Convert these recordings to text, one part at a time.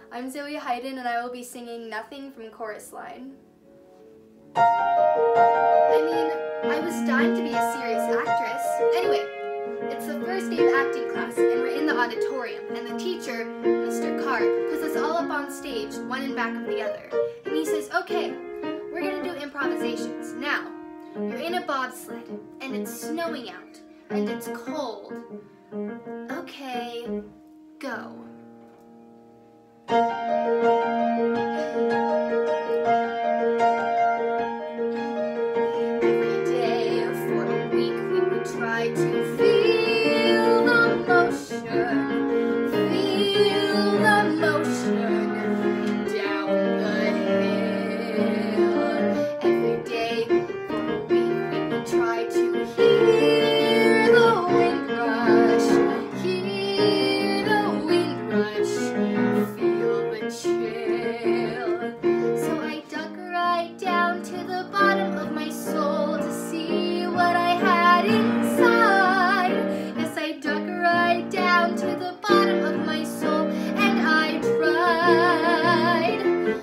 I'm Zoe Hayden and I will be singing Nothing from Chorus Line. I was dying to be a serious actress. Anyway, it's the first day of acting class and we're in the auditorium and the teacher, Mr. Karp, puts us all up on stage, one in back of the other. And he says, okay, we're gonna do improvisations. Now, you're in a bobsled and it's snowing out and it's cold. Okay, go. Every day for a week we would try to feel the motion down the hill. Every day for a week we would try to hear the wind rush, feel the chill. So I dug right down to the bottom of my soul to see what I had inside. Yes, I dug right down to the bottom of my soul and I tried.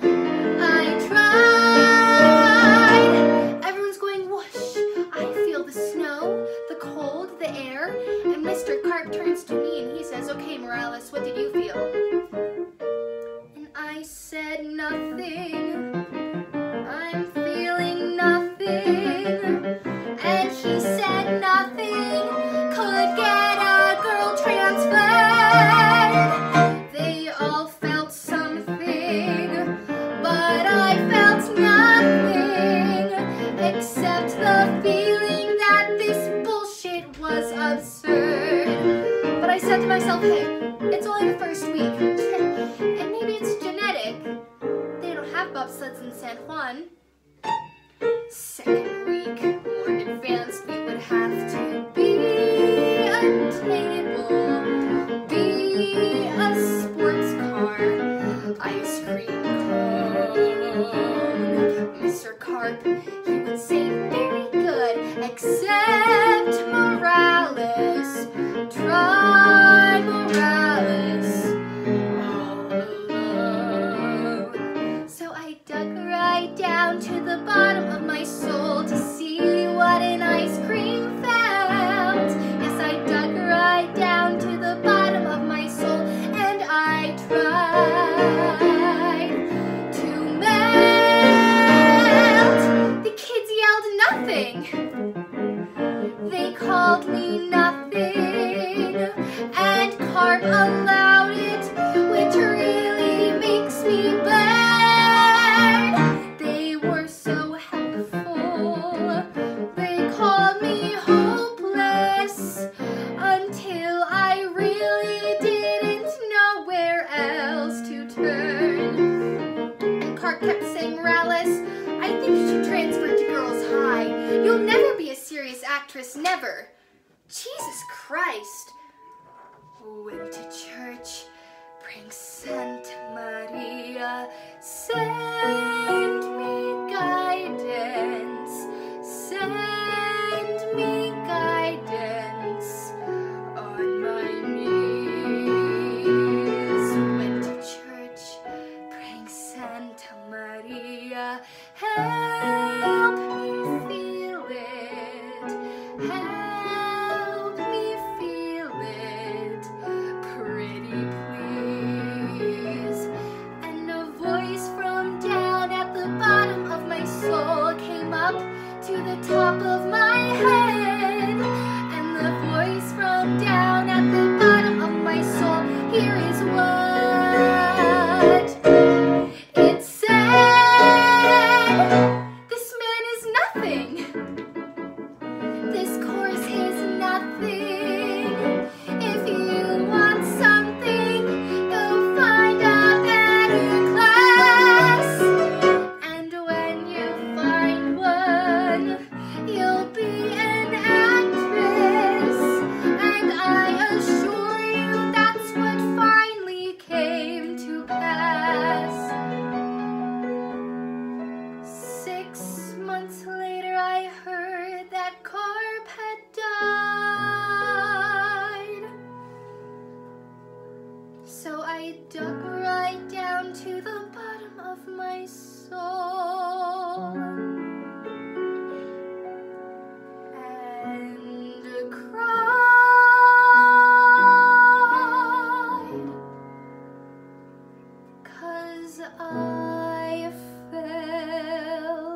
Everyone's going whoosh. I feel the snow, the cold, the air, and Mr. Karp turns to me and he says, okay, Morales, what did you feel? And I said, nothing. I'm feeling nothing. And he said, nothing could get a girl transferred. They all felt something, but I felt nothing except the feeling that this bullshit was absurd. But I said to myself, hey, it's only the first week, and maybe it's genetic. They don't have bobsleds in San Juan. Second week, more advanced, we would have to be a table, be a sports car, ice cream cone. Mr. Karp, he would say, very good, except Morales. Try Morales all alone. So I dug right down to the bottom of my soul to see what an ice cream felt. Yes, I dug right down to the bottom of my soul and I tried to melt. The kids yelled nothing. They called me nothing, and Karp allowed it, which really makes me bad. They were so helpful. They called me hopeless until I really didn't know where else to turn. And Karp kept saying, Morales, I think you should transfer to Girls High. You'll never be a serious actress, never. Jesus Christ. Went to church, praying Santa Maria, send me guidance, send me guidance on my knees. Went to church, praying Santa Maria, help me feel it, help me feel it, pretty please. And a voice from down at the bottom of my soul came up to the top of my head. And the voice from down at the bottom of my soul, here is what it said. This man is nothing. This course is nothing. If you want something, go find a better class. And when you find one, you'll be an actress. And I assure you that's what finally came to pass. 6 months later I heard that Karp had died. So I dug right down to the bottom of my soul and cried, 'cause I fell